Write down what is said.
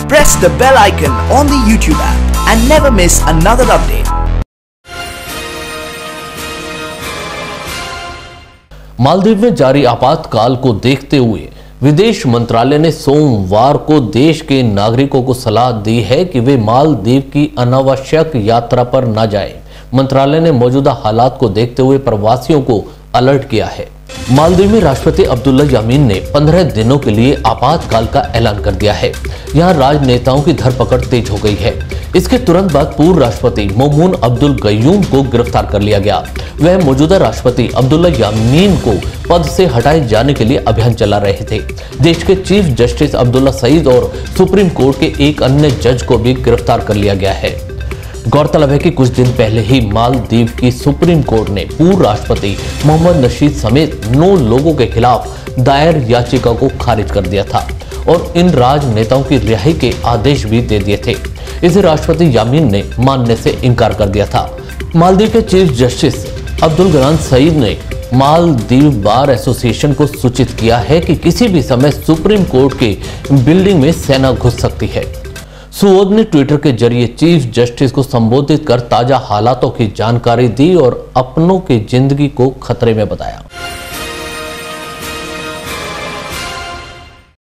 Press the bell icon on the YouTube app and never miss another update. Maldives में जारी आपातकाल को देखते हुए विदेश मंत्रालय ने सोमवार को देश के नागरिकों को सलाह दी है कि वे मालदीव की अनावश्यक यात्रा पर न जाएं। मंत्रालय ने मौजूदा हालात को देखते हुए प्रवासियों को अलर्ट किया है। मालदीव में राष्ट्रपति अब्दुल्ला यामीन ने 15 दिनों के लिए आपातकाल का ऐलान कर दिया है। यहां राजनेताओं की धरपकड़ तेज हो गई है। इसके तुरंत बाद पूर्व राष्ट्रपति मौमून अब्दुल गयूम को गिरफ्तार कर लिया गया। वह मौजूदा राष्ट्रपति अब्दुल्ला यामीन को पद से हटाए जाने के लिए अभियान चला रहे थे। देश के चीफ जस्टिस अब्दुल्ला सईद और सुप्रीम कोर्ट के एक अन्य जज को भी गिरफ्तार कर लिया गया है। गौरतलब है कि कुछ दिन पहले ही मालदीव की सुप्रीम कोर्ट ने पूर्व राष्ट्रपति मोहम्मद नशीद समेत 9 लोगों के खिलाफ दायर याचिका को खारिज कर दिया था और इन राजनेताओं की रिहाई के आदेश भी दे दिए थे। इसे राष्ट्रपति यामीन ने मानने से इनकार कर दिया था। मालदीव के चीफ जस्टिस अब्दुल गनान सईद ने मालदीव बार एसोसिएशन को सूचित किया है कि किसी भी समय सुप्रीम कोर्ट के बिल्डिंग में सेना घुस सकती है। सुओद ने ट्विटर के जरिए चीफ जस्टिस को संबोधित कर ताजा हालातों की जानकारी दी और अपनों की जिंदगी को खतरे में बताया।